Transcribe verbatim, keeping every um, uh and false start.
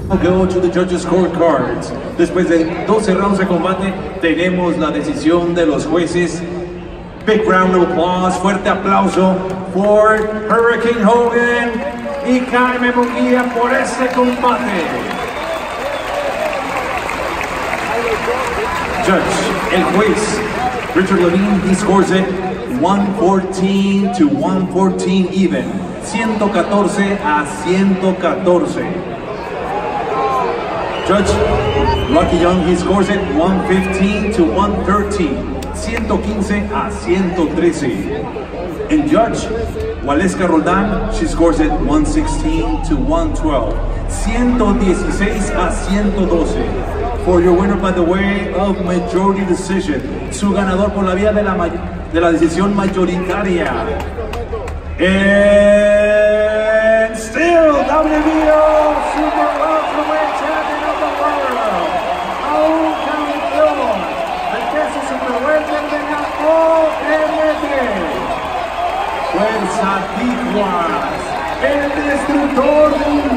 Go to the judges' scorecards. Después de doce rounds de combate, tenemos la decisión de los jueces. Big round of applause, fuerte aplauso for Hurricane Hogan y Jaime Munguía por este combate. Judge, el juez, Richard Levine, he scores it one fourteen to one fourteen even. ciento catorce a ciento catorce. Judge Rocky Young, he scores it one fifteen to one thirteen. ciento quince a ciento trece. And Judge Waleska Roldan, she scores it one sixteen to one twelve. ciento dieciséis a ciento doce. For your winner by the way of majority decision. Su ganador por la vía de la, de la decisión mayoritaria. And still W B O Super Welterweight Champion of the World, Saúl Campeón, el peso super welter de la O M T. Fuerza Tijuas, el destructor mundial.